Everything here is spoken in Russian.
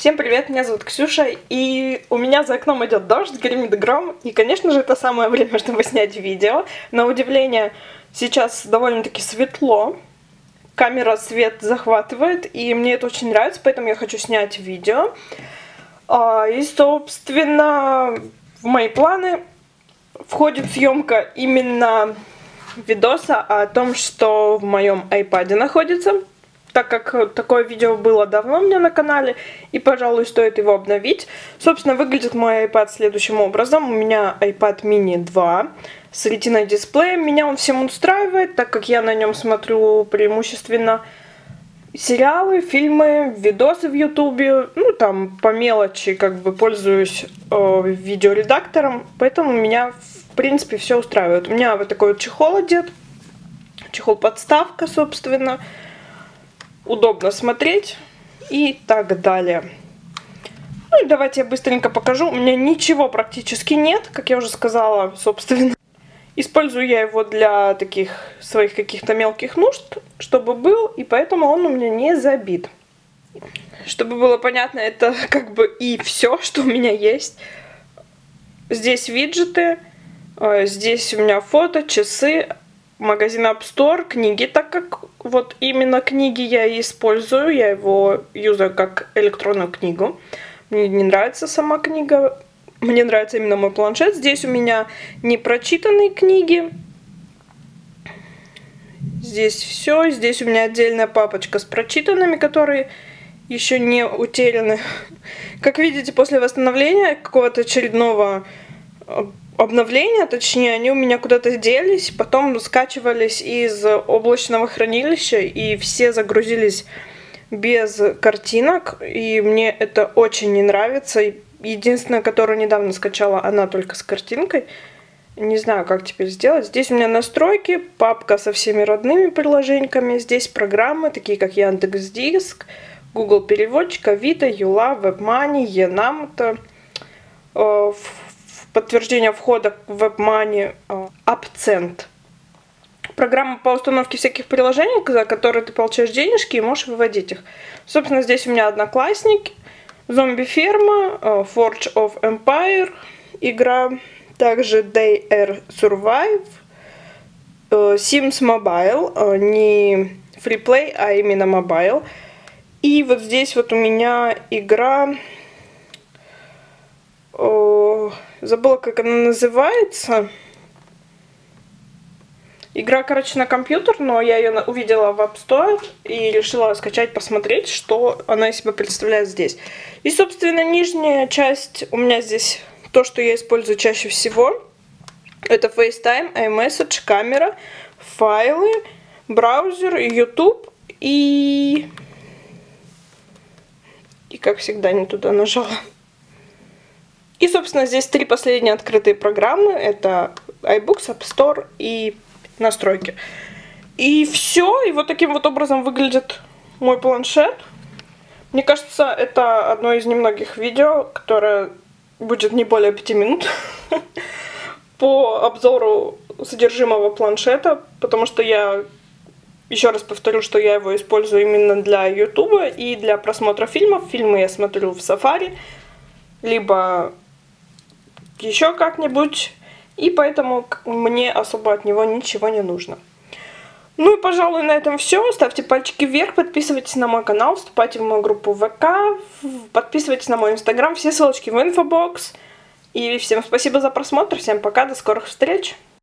Всем привет, меня зовут Ксюша, и у меня за окном идет дождь, гремит гром, и, конечно же, это самое время, чтобы снять видео. На удивление, сейчас довольно-таки светло, камера свет захватывает, и мне это очень нравится, поэтому я хочу снять видео. И, собственно, в мои планы входит съемка именно видоса о том, что в моем iPad находится. Так как такое видео было давно у меня на канале, и, пожалуй, стоит его обновить. Собственно, выглядит мой iPad следующим образом. У меня iPad mini 2 с ретиной дисплеем. Меня он всем устраивает, так как я на нем смотрю преимущественно сериалы, фильмы, видосы в ютубе. Ну, там, по мелочи, как бы, пользуюсь видеоредактором. Поэтому меня, в принципе, все устраивает. У меня вот такой вот чехол одет. Чехол-подставка, собственно. Удобно смотреть и так далее. Ну и давайте я быстренько покажу. У меня ничего практически нет, как я уже сказала, собственно. Использую я его для таких своих каких-то мелких нужд, чтобы был, и поэтому он у меня не забит. Чтобы было понятно, это как бы и все, что у меня есть. Здесь виджеты, здесь у меня фото, часы, магазин App Store, книги, так как вот именно книги я и использую, я его юзаю как электронную книгу. Мне не нравится сама книга, мне нравится именно мой планшет. Здесь у меня непрочитанные книги. Здесь все, здесь у меня отдельная папочка с прочитанными, которые еще не утеряны. Как видите, после восстановления какого-то очередного обновления, точнее, они у меня куда-то делись, потом скачивались из облачного хранилища, и все загрузились без картинок, и мне это очень не нравится. Единственная, которую недавно скачала, она только с картинкой. Не знаю, как теперь сделать. Здесь у меня настройки, папка со всеми родными приложениями, здесь программы, такие как Яндекс.Диск, Google Переводчик, Авито, Юла, WebMoney, Enamto, подтверждение входа в WebMoney, Appcent. Программа по установке всяких приложений, за которые ты получаешь денежки и можешь выводить их. Собственно, здесь у меня Одноклассники, Зомби-ферма, Forge of Empire игра, также Day Air Survive, Sims Mobile, не фриплей, а именно Mobile. И вот здесь вот у меня игра... Забыла, как она называется. Игра, короче, на компьютер, но я ее увидела в App Store и решила скачать, посмотреть, что она из себя представляет здесь. И, собственно, нижняя часть у меня здесь то, что я использую чаще всего. Это FaceTime, iMessage, камера, файлы, браузер, YouTube и как всегда, не туда нажала. И, собственно, здесь три последние открытые программы. Это iBooks, App Store и настройки. И все. И вот таким вот образом выглядит мой планшет. Мне кажется, это одно из немногих видео, которое будет не более 5 минут по обзору содержимого планшета. Потому что я, еще раз повторю, что я его использую именно для YouTube и для просмотра фильмов. Фильмы я смотрю в Safari, либо еще как-нибудь, и поэтому мне особо от него ничего не нужно. Ну и, пожалуй, на этом все. Ставьте пальчики вверх, подписывайтесь на мой канал, вступайте в мою группу ВК, подписывайтесь на мой инстаграм, все ссылочки в инфобокс. И всем спасибо за просмотр, всем пока, до скорых встреч!